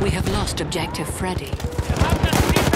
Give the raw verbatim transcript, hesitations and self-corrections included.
We have lost objective Freddy. You have to see